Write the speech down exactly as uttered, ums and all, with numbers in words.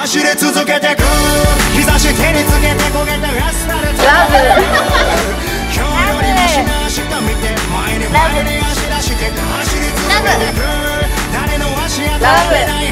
走り続けてく日差し手につけて焦げたアスファルトラブ今日よりマシな明日見て前に前に足出して走り続けてく誰の足跡もない